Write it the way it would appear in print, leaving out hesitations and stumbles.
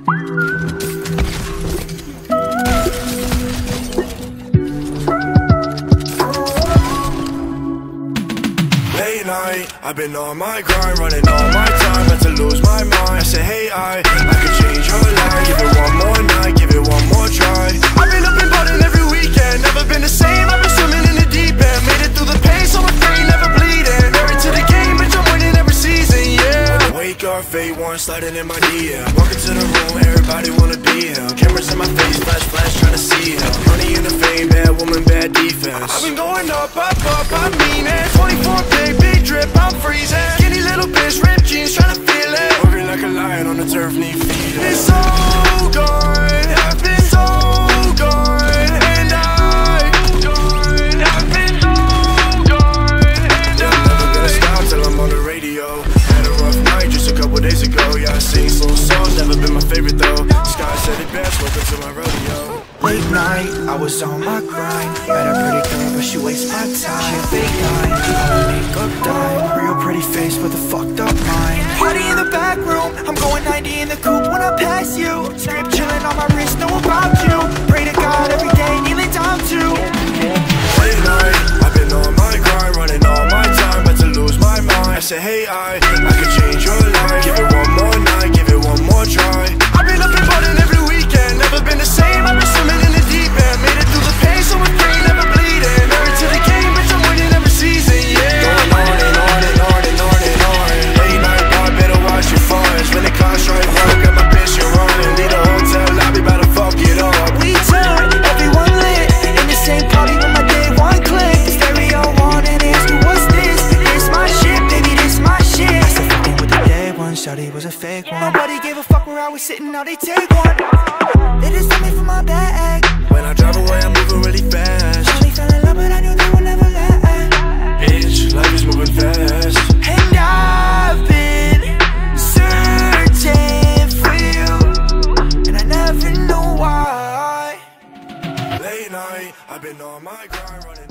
Late night, I've been on my grind, running all my time, about to lose my mind. I say, hey, I could change your life. Give it one more night, give it one more try. I've been up and ballin' every weekend, never been the same. I've been swimming in the deep end, made it through the pain, so my brain never bleeding. Married to the game, bitch, I'm winning every season, yeah. Wake up, fade one, sliding in my DM. Walking to the room, everybody wanna be here. Cameras in my face, flash, flash, trying to see him. Money in the fame, bad woman, bad defense. I've been going up, I mean it. 24 big drip, I'm freezing. Skinny little bitch, ripped jeans, trying to feel it. Working like a lion on the turf, need feeding. It's so good, I've been so good, and I've been so good, and I'm never gonna stop till I'm on the radio. Had a rough night just a couple days ago. Yeah, I sing slow songs, never been my favorite though. Sky said it best, welcome to my rodeo. Late night, I was on my grind. Met a pretty girl, but she wastes my time. She a fake line, all makeup dime. Real pretty face with a fucked up mind. Party in the back room, I'm going 90 in the coupe when I pass you. Script chilling on my wrist, know about you. Pray to God every day, kneeling down to. Late night, I've been on my grind, running all my time, about to lose my mind. I say, hey, I could change your life. Give it one more night, give it one more try. I've been up and ballin' every weekend, never been the same. I've been swimming in the deep end, made it through the pain, so my brain never bleeding. Married to the game, bitch, I'm winning every season, yeah. Going on and on and on and on and on. Late night bar, better watch your funds. When the car strike work, got my bitch, you're running. Leave the hotel lobby, about to fuck it up. We turn, everyone lit in the same party with my day one click. Stereo on and ask me what's this? This my shit, baby, this my shit. I said fucking with the day one, shawty was a fake one. Nobody gave a fuck where I was sitting, now they take one. They just took me for my bag. When I drive away, I'm moving really fast. Shawty fell in love, but I knew they would never last. Bitch, life is moving fast. And I've been searching for you, and I never know why. Late night, I've been on my grind, running